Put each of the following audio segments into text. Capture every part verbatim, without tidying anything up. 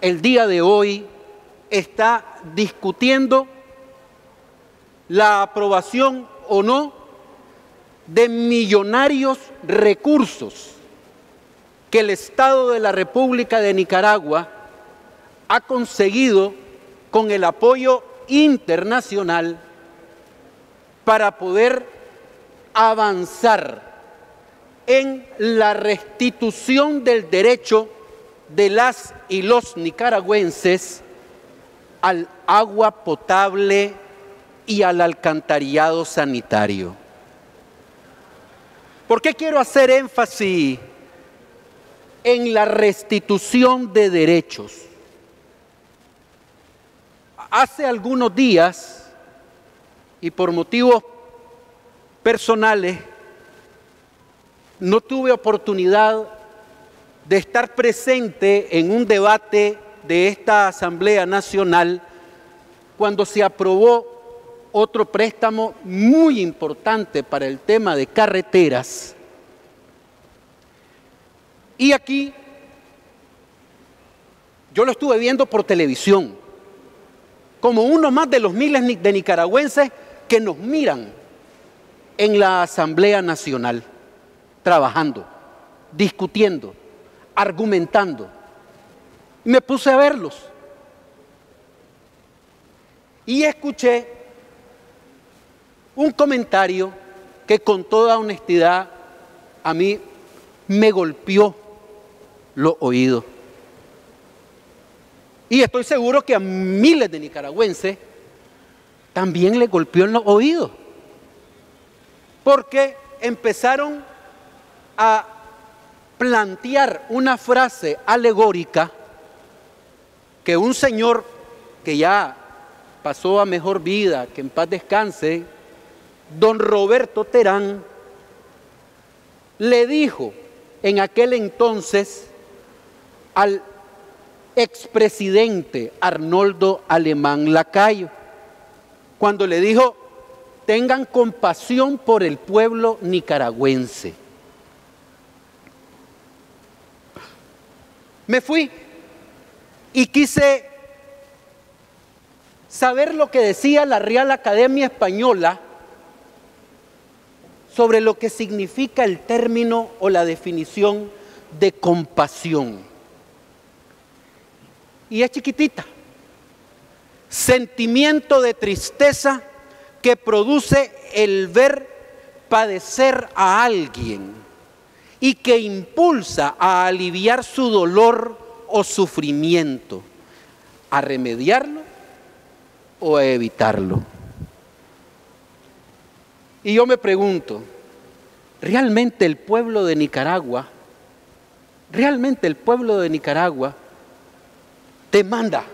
el día de hoy está discutiendo la aprobación o no de millonarios recursos que el Estado de la República de Nicaragua ha conseguido con el apoyo internacional para poder avanzar en la restitución del derecho de las y los nicaragüenses al agua potable y al alcantarillado sanitario. ¿Por qué quiero hacer énfasis en la restitución de derechos? Hace algunos días, y por motivos personales, no tuve oportunidad de estar presente en un debate de esta Asamblea Nacional cuando se aprobó otro préstamo muy importante para el tema de carreteras. Y aquí yo lo estuve viendo por televisión, como uno más de los miles de nicaragüenses que nos miran en la Asamblea Nacional, trabajando, discutiendo, argumentando. Y me puse a verlos. Y escuché un comentario que con toda honestidad a mí me golpeó los oídos. Y estoy seguro que a miles de nicaragüenses también les golpeó en los oídos. Porque empezaron a plantear una frase alegórica que un señor que ya pasó a mejor vida, que en paz descanse, don Roberto Terán, le dijo en aquel entonces al expresidente Arnoldo Alemán Lacayo, cuando le dijo: tengan compasión por el pueblo nicaragüense. Me fui y quise saber lo que decía la Real Academia Española sobre lo que significa el término o la definición de compasión. Y es chiquitita: sentimiento de tristeza que produce el ver padecer a alguien y que impulsa a aliviar su dolor o sufrimiento, a remediarlo o a evitarlo. Y yo me pregunto, ¿realmente el pueblo de Nicaragua, realmente el pueblo de Nicaragua demanda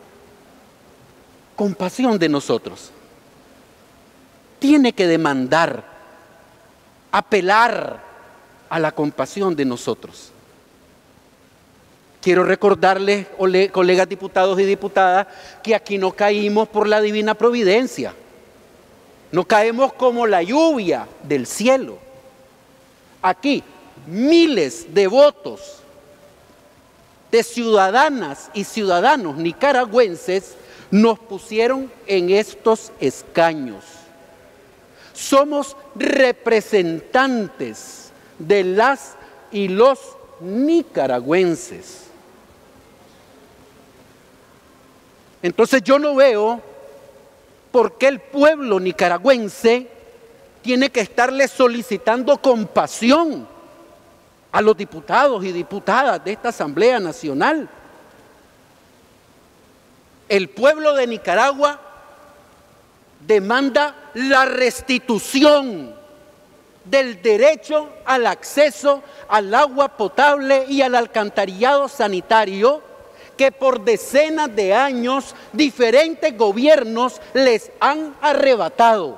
compasión de nosotros? Tiene que demandar, apelar a la compasión de nosotros. Quiero recordarles, colegas diputados y diputadas, que aquí no caímos por la divina providencia. No caemos como la lluvia del cielo. Aquí miles de votos de ciudadanas y ciudadanos nicaragüenses nos pusieron en estos escaños. Somos representantes de las y los nicaragüenses. Entonces yo no veo por qué el pueblo nicaragüense tiene que estarle solicitando compasión a los diputados y diputadas de esta Asamblea Nacional. El pueblo de Nicaragua demanda la restitución del derecho al acceso al agua potable y al alcantarillado sanitario que por decenas de años diferentes gobiernos les han arrebatado.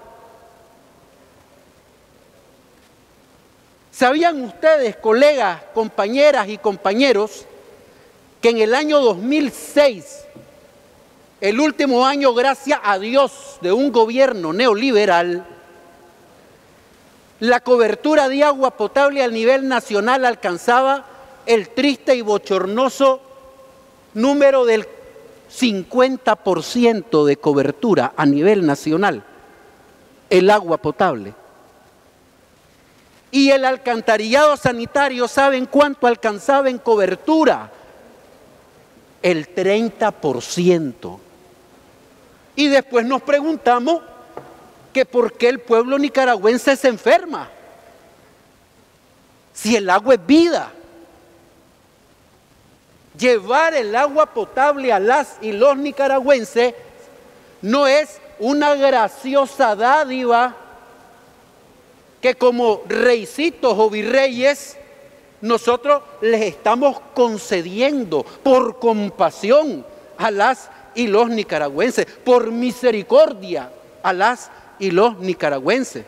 ¿Sabían ustedes, colegas, compañeras y compañeros, que en el año dos mil seis, el último año, gracias a Dios, de un gobierno neoliberal, la cobertura de agua potable a nivel nacional alcanzaba el triste y bochornoso número del cincuenta por ciento de cobertura a nivel nacional, el agua potable. Y el alcantarillado sanitario, ¿saben cuánto alcanzaba en cobertura? El treinta por ciento. Y después nos preguntamos que por qué el pueblo nicaragüense se enferma. Si el agua es vida. Llevar el agua potable a las y los nicaragüenses no es una graciosa dádiva que como reycitos o virreyes nosotros les estamos concediendo por compasión a las y los nicaragüenses, por misericordia a las y los nicaragüenses.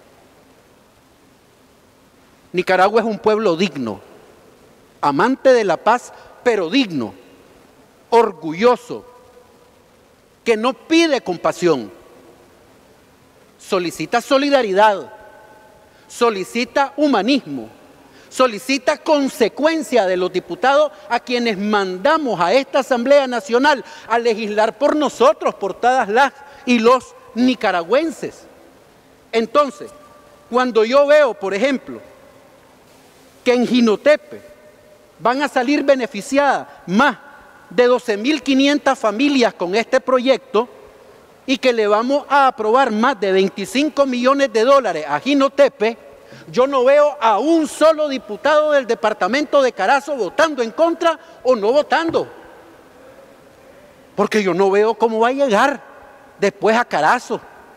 Nicaragua es un pueblo digno, amante de la paz, pero digno, orgulloso, que no pide compasión, solicita solidaridad, solicita humanismo, solicita consecuencia de los diputados a quienes mandamos a esta Asamblea Nacional a legislar por nosotros, por todas las y los nicaragüenses. Entonces, cuando yo veo, por ejemplo, que en Jinotepe van a salir beneficiadas más de doce mil quinientas familias con este proyecto y que le vamos a aprobar más de veinticinco millones de dólares a Jinotepe, yo no veo a un solo diputado del departamento de Carazo votando en contra o no votando. Porque yo no veo cómo va a llegar después a Carazo.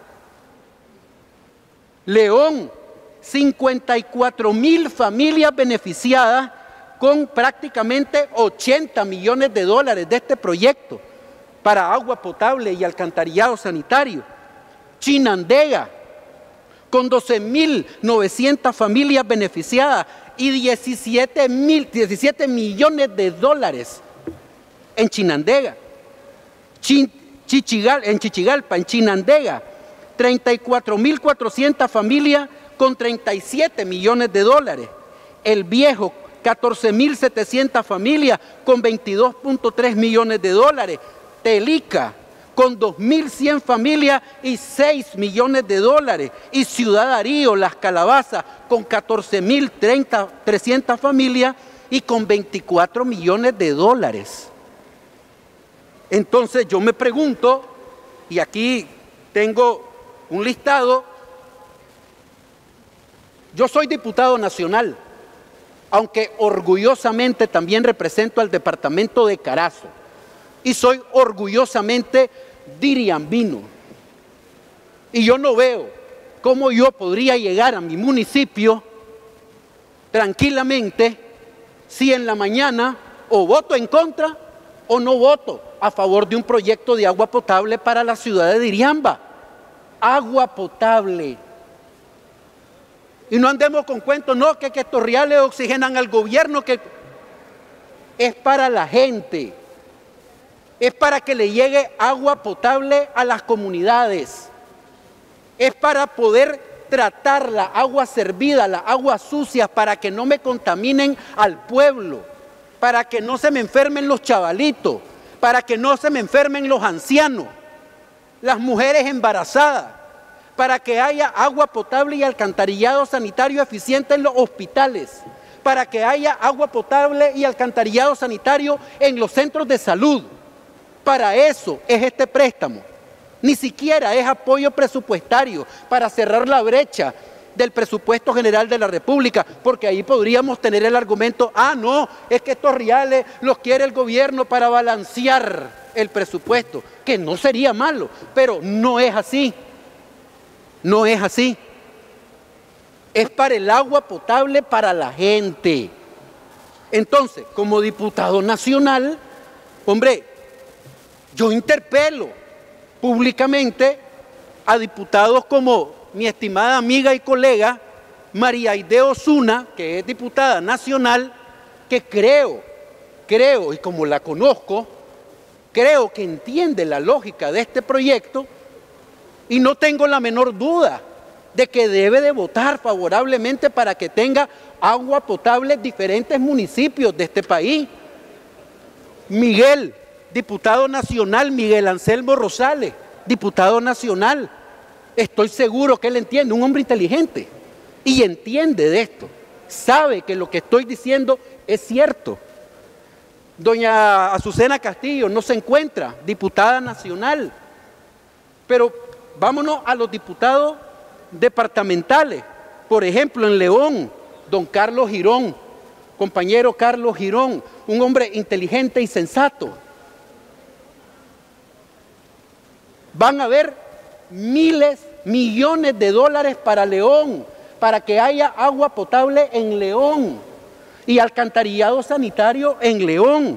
León, cincuenta y cuatro mil familias beneficiadas con prácticamente ochenta millones de dólares de este proyecto para agua potable y alcantarillado sanitario. Chinandega, con doce mil novecientas familias beneficiadas y diecisiete millones de dólares en Chinandega. Chin, Chichigal, en Chichigalpa, en Chinandega, treinta y cuatro mil cuatrocientas familias con treinta y siete millones de dólares. El Viejo, catorce mil setecientas familias con veintidós punto tres millones de dólares. Telica, con dos mil cien familias y seis millones de dólares. Y Ciudad Darío, Las Calabazas, con catorce mil trescientas familias y con veinticuatro millones de dólares. Entonces yo me pregunto, y aquí tengo un listado, yo soy diputado nacional, aunque orgullosamente también represento al departamento de Carazo, y soy orgullosamente diriambino. Y yo no veo cómo yo podría llegar a mi municipio tranquilamente si en la mañana o voto en contra o no voto a favor de un proyecto de agua potable para la ciudad de Diriamba. Agua potable. Y no andemos con cuentos, no, que, que estos reales oxigenan al gobierno, que es para la gente. Es para que le llegue agua potable a las comunidades. Es para poder tratar la agua servida, la agua sucia, para que no me contaminen al pueblo, para que no se me enfermen los chavalitos, para que no se me enfermen los ancianos, las mujeres embarazadas, para que haya agua potable y alcantarillado sanitario eficiente en los hospitales, para que haya agua potable y alcantarillado sanitario en los centros de salud. Para eso es este préstamo. Ni siquiera es apoyo presupuestario para cerrar la brecha del presupuesto general de la República, porque ahí podríamos tener el argumento, ah, no, es que estos reales los quiere el gobierno para balancear el presupuesto, que no sería malo, pero no es así. No es así. Es para el agua potable para la gente. Entonces, como diputado nacional, hombre, yo interpelo públicamente a diputados como mi estimada amiga y colega María Aide Osuna, que es diputada nacional, que creo, creo, y como la conozco, creo que entiende la lógica de este proyecto y no tengo la menor duda de que debe de votar favorablemente para que tenga agua potable en diferentes municipios de este país. Miguel, diputado nacional, Miguel Anselmo Rosales, diputado nacional. Estoy seguro que él entiende, un hombre inteligente, y entiende de esto. Sabe que lo que estoy diciendo es cierto. Doña Azucena Castillo no se encuentra, diputada nacional. Pero vámonos a los diputados departamentales. Por ejemplo, en León, don Carlos Girón, compañero Carlos Girón, un hombre inteligente y sensato. Van a haber miles, millones de dólares para León, para que haya agua potable en León y alcantarillado sanitario en León.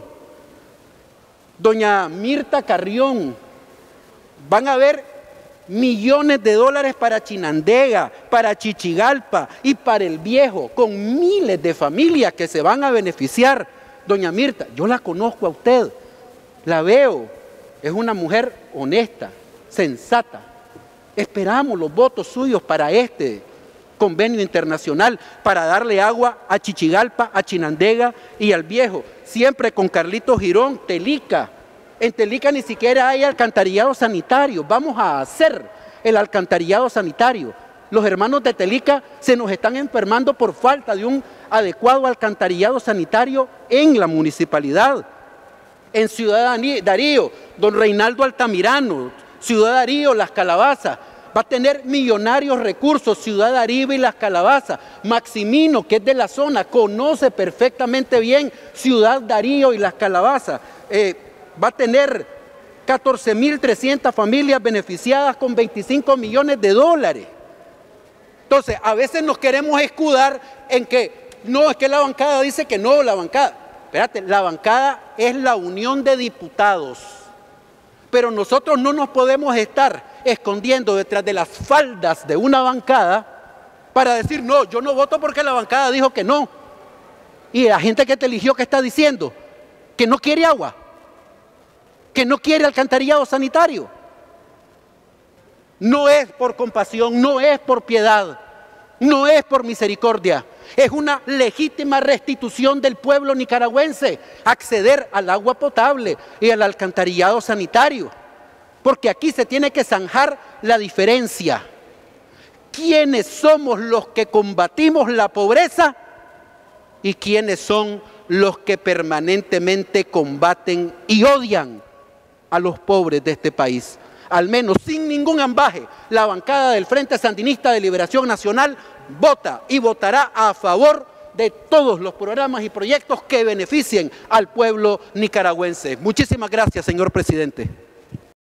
Doña Mirta Carrión, van a haber millones de dólares para Chinandega, para Chichigalpa y para El Viejo, con miles de familias que se van a beneficiar. Doña Mirta, yo la conozco a usted, la veo, es una mujer honesta, sensata. Esperamos los votos suyos para este convenio internacional, para darle agua a Chichigalpa, a Chinandega y al Viejo, siempre con Carlitos Girón, Telica. En Telica ni siquiera hay alcantarillado sanitario. Vamos a hacer el alcantarillado sanitario. Los hermanos de Telica se nos están enfermando por falta de un adecuado alcantarillado sanitario en la municipalidad. En Ciudad Darío, don Reinaldo Altamirano, Ciudad Darío, Las Calabazas, va a tener millonarios recursos, Ciudad Darío y Las Calabazas. Maximino, que es de la zona, conoce perfectamente bien Ciudad Darío y Las Calabazas. Eh, va a tener catorce mil trescientas familias beneficiadas con veinticinco millones de dólares. Entonces, a veces nos queremos escudar en que no, es que la bancada dice que no, la bancada. Espérate, la bancada es la unión de diputados. Pero nosotros no nos podemos estar escondiendo detrás de las faldas de una bancada para decir, no, yo no voto porque la bancada dijo que no. Y la gente que te eligió, ¿qué está diciendo? Que no quiere agua, que no quiere alcantarillado sanitario. No es por compasión, no es por piedad, no es por misericordia. Es una legítima restitución del pueblo nicaragüense acceder al agua potable y al alcantarillado sanitario. Porque aquí se tiene que zanjar la diferencia. ¿Quiénes somos los que combatimos la pobreza y quiénes son los que permanentemente combaten y odian a los pobres de este país? Al menos sin ningún ambaje, la bancada del Frente Sandinista de Liberación Nacional vota y votará a favor de todos los programas y proyectos que beneficien al pueblo nicaragüense. Muchísimas gracias, señor presidente.